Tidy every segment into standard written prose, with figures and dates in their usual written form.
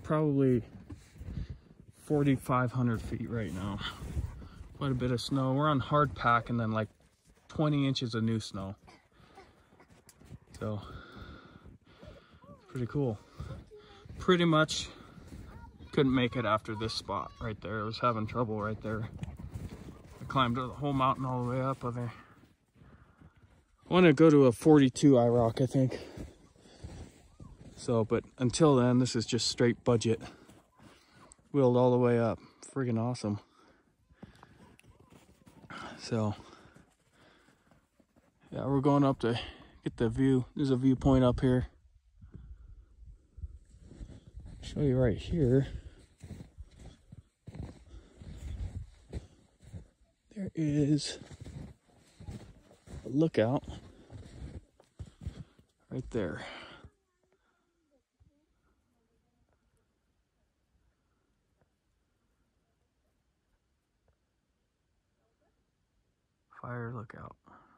probably 4,500 feet right now. Quite a bit of snow. We're on hard pack and then like 20 inches of new snow. So, pretty cool. Pretty much couldn't make it after this spot right there. I was having trouble right there. I climbed the whole mountain all the way up. I want to go to a 42 IROC, I think. So, but until then, this is just straight budget. Wheeled all the way up. Friggin' awesome. So, yeah, we're going up to get the view. There's a viewpoint up here. Show you right here. There is a lookout right there. Fire lookout.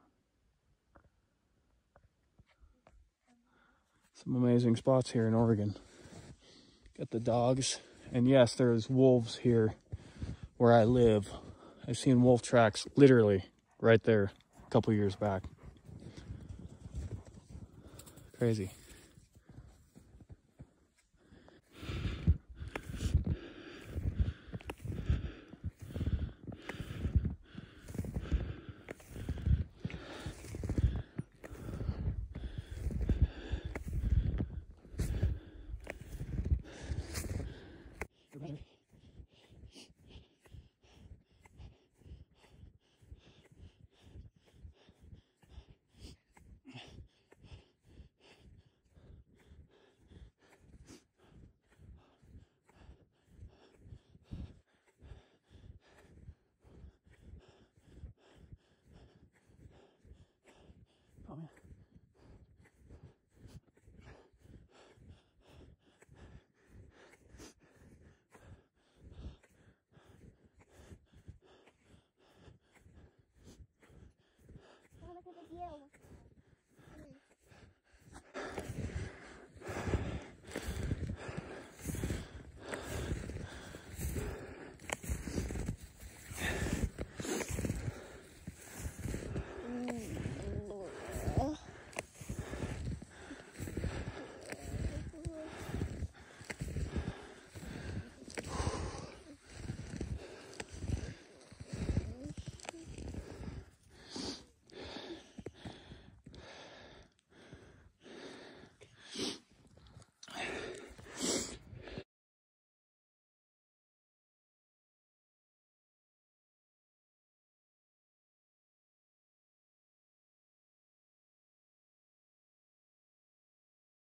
Some amazing spots here in Oregon. Got the dogs, and yes, there's wolves here where I live. I've seen wolf tracks literally right there a couple years back. Crazy.